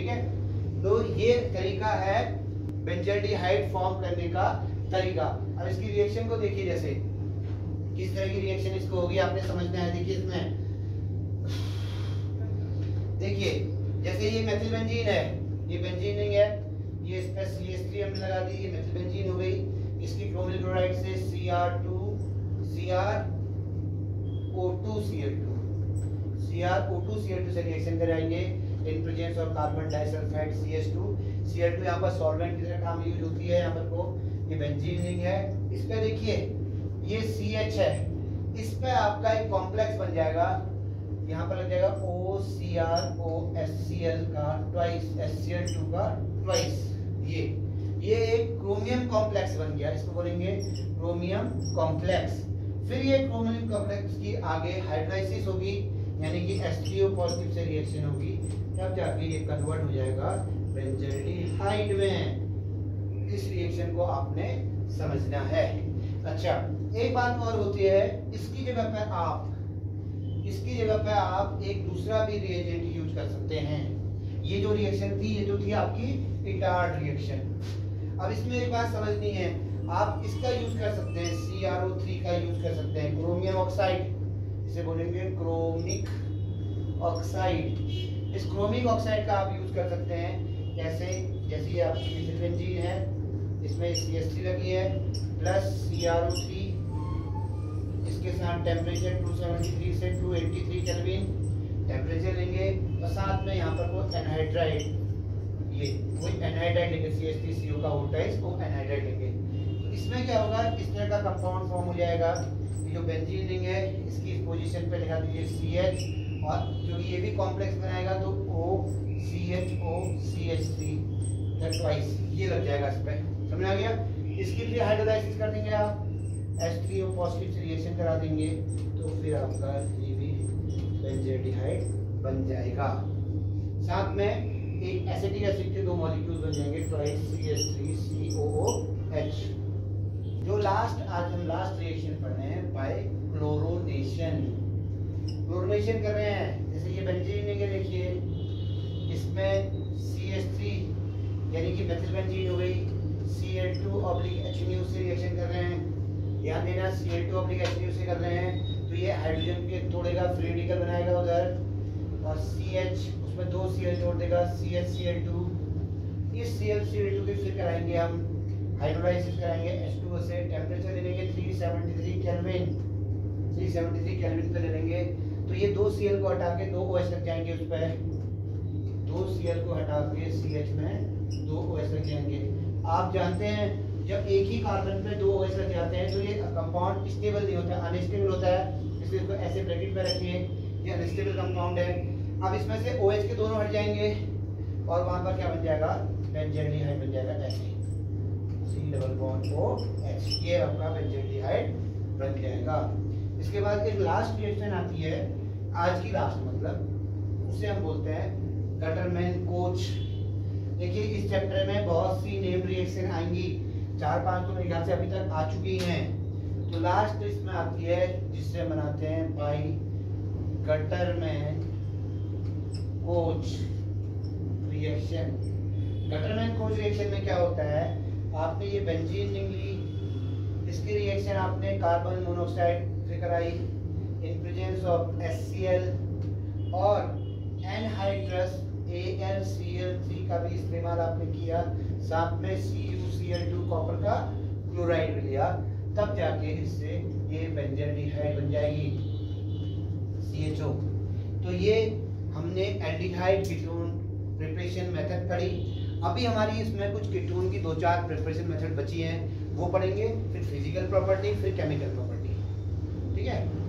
ठीक है। तो ये तरीका है बेंजल्डिहाइड फॉर्म करने का तरीका। अब इसकी रिएक्शन को देखिए, जैसे किस तरह की रिएक्शन इसको होगी आपने समझना है। देखिए इसमें देखिए जैसे ये मेथिल बेंजीन है, ये बेंजीन नहीं है, ये इस पे CH3 हमने लगा दी, ये मेथिल बेंजीन हो गई। इसकी क्रोमिल क्लोराइड से CrO2Cl2 से रिएक्शन कराएंगे in presence of carbon disulphide CH2। Cl2 यहाँ पर सॉल्वेंट की तरह काम यूज होती है। यहाँ पर को ये बेंजीन रिंग है, इस पे देखिए ये CH है, इस पे आपका एक कॉम्प्लेक्स बन जाएगा, यहाँ पर लग जाएगा OCrOHCl का ट्वाइस, HCl2 का ट्वाइस। ये एक क्रोमियम कॉम्प्लेक्स बन गया, इसको बोलेंगे क्रोमियम कॉम्प्लेक्स। फिर ये क्रोमियम कॉम्प्लेक्स की आगे हाइड्रोलाइसिस होगी, यानी कि H3O पॉजिटिव से रिएक्शन होगी, तब जाके ये कन्वर्ट हो जाएगा बेंजल्डिहाइड में। इस रिएक्शन को आपने समझना है। अच्छा, एक बात और होती है, इसकी जगह पे आप एक दूसरा भी रिएजेंट यूज कर सकते हैं। ये जो रिएक्शन थी, ये जो थी आपकी इटार्ड रिएक्शन। अब इसमें एक बात समझनी है, आप इसका यूज कर सकते हैं, CrO3 का यूज कर सकते हैं, क्रोमियम ऑक्साइड, इसे बोलेंगे क्रोमिक ऑक्साइड। इस क्रोमिक ऑक्साइड का आप यूज कर सकते हैं। कैसे? जैसे ये आपकी मेथिल बेंजीन है, इसमें CH3 लगी है प्लस CrO3, इसके साथ टेम्परेचर 273 से 283 केल्विन टेम्परेचर लेंगे, और साथ में यहाँ पर वो एनहाइड्राइड, ये कोई एनहाइड्राइड लेंगे, CH3CO का होता है, इसको एनहाइड्राइड लेंगे। तो इसमें क्या होगा, इस तरह का कंपाउंड फॉर्म हो जाएगा। ये जो बेंजीन रिंग है, इसकी इस पोजीशन पे लगा दीजिए CH, और क्योंकि ये भी कॉम्प्लेक्स बनाएगा तो OCHO-CH3 ट्वाइस, ये लग जाएगा इस पे। समझ आ गया? इसकी फिर हाइड्रोलाइसिस कर देंगे आप, H3O पॉजिटिव से रिएक्शन करा देंगे, तो फिर आपका ये भी बेंजल्डिहाइड बन जाएगा। साथ में एक एसिटिक एसिड के दो मॉलिक्यूल बन जाएंगे, ट्वाइस CH3COOH। जो आज हम लास्ट रिएक्शन पढ़ रहे हैं, बाय क्लोरोनेशन कर रहे हैं। जैसे ये बेंजीन लेंगे, देखिए इसमें CH3 यानी कि मेथिल बेंजीन हो गई, Cl2/HNO से रिएक्शन कर रहे हैं। ध्यान देना, Cl2/HNO से कर रहे हैं, तो ये हाइड्रोजन के तोड़ेगा, फ्री रेडिकल बनाएगा उधर, और CH उसमें 2 Cl जोड़ देगा, CHCl2। इस ClCl2 की फिर कराएंगे हम हाइड्रोलाइसिस कराएंगे H2O से, टेम्परेचर ले लेंगे 373 केल्विन पे ले लेंगे। तो ये 2 Cl को हटा के 2 OH लग जाएंगे उस पर, 2 Cl को हटा के CH में 2 OH लग जाएंगे। आप जानते हैं जब एक ही कार्बन पे 2 OH लग जाते हैं तो ये कंपाउंड स्टेबल नहीं होता, अनस्टेबल होता है, इसलिए इसको ऐसे ब्रैकेट में रखिए, ये अनस्टेबल कंपाउंड है। अब इसमें से OH के दोनों हट जाएंगे और वहां पर क्या बन जाएगा, बेंजल्डिहाइड बन जाएगा, ऐसे C≡OH, ये आपका बेंजल्डिहाइड बन जाएगा। इसके बाद एक लास्ट रिएक्शन आती है, आज की लास्ट मतलब, उसे हम बोलते हैं गटरमैन-कोच। देखिए इस चैप्टर में बहुत सी नेम रिएक्शन आएंगी, 4-5 तो मेरे ख्याल से अभी तक आ चुकी हैं। तो लास्ट इसमें आती है जिससे बनाते हैं by Gattermann Koch reaction. Gattermann Koch reaction में क्या होता है, आपने ये बेंजीन रिंग ली, इसकी रिएक्शन आपने कार्बन मोनोऑक्साइड से कराई इन प्रेजेंस ऑफ HCl, और एनहाइड्रस AlCl3 का भी इस्तेमाल आपने किया, साथ में CuCl2 कॉपर का क्लोराइड भी लिया, तब जाके इससे ये बेंजल्डिहाइड बन जाएगी, CHO। तो ये हमने एल्डिहाइड कीटोन प्रिपरेशन मेथड पढ़ी। अभी हमारी इसमें कुछ कीटोन की 2-4 प्रिपरेशन मेथड बची हैं, वो पढ़ेंगे, फिर फिजिकल प्रॉपर्टी, फिर केमिकल प्रॉपर्टी। ठीक है।